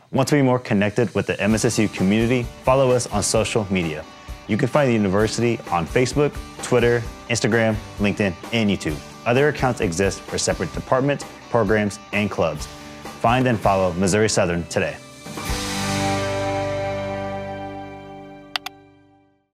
Want to be more connected with the MSSU community? Follow us on social media. You can find the university on Facebook, Twitter, Instagram, LinkedIn, and YouTube. Other accounts exist for separate departments, programs, and clubs. Find and follow Missouri Southern today.